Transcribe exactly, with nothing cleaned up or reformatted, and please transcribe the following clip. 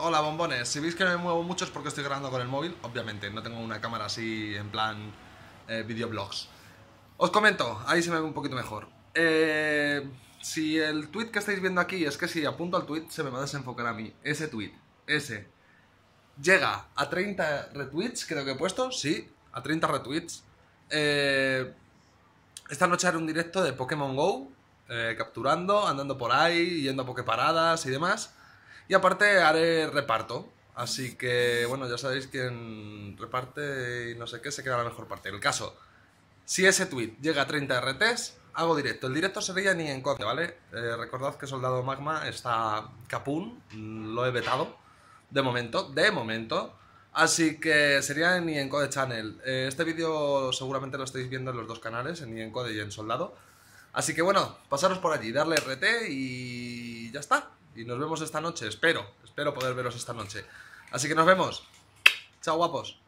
Hola bombones, si veis que me muevo mucho es porque estoy grabando con el móvil, obviamente, no tengo una cámara así en plan eh, videoblogs. Os comento, ahí se me ve un poquito mejor. Eh, si el tweet que estáis viendo aquí es que si apunto al tweet se me va a desenfocar a mí. Ese tweet, ese, llega a treinta retweets, creo que he puesto, sí, a treinta retweets. Eh, esta noche haré un directo de Pokémon Go, eh, capturando, andando por ahí, yendo a poképaradas y demás. Y aparte haré reparto. Así que, bueno, ya sabéis quién reparte y no sé qué se queda la mejor parte. El caso, si ese tweet llega a treinta R Ts, hago directo. El directo sería ni en code, ¿vale? Eh, recordad que Soldado Magma está capún, lo he vetado. De momento, de momento. Así que sería en Encode Channel. Eh, este vídeo seguramente lo estáis viendo en los dos canales, en Encode y en Soldado. Así que bueno, pasaros por allí, darle R T y ya está. Y nos vemos esta noche, espero, espero poder veros esta noche. Así que nos vemos. Chao guapos.